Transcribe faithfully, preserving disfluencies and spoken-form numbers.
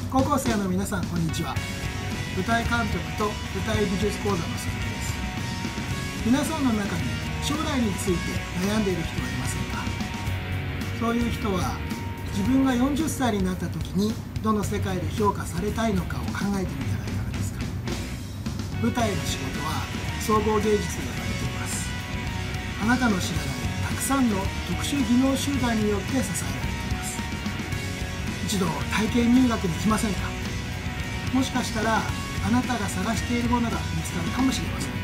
高校生の皆さん、こんにちは。舞台監督と舞台美術講座の鈴木です。皆さんの中に将来について悩んでいる人はいませんか？そういう人は自分がよんじゅっさいになった時にどの世界で評価されたいのかを考えてみたらいかがですか？舞台の仕事は総合芸術と呼ばれています。あなたの知らないたくさんの特殊技能集団によって支えられています。一度体験入学に来ませんか？もしかしたらあなたが探しているものが見つかるかもしれません。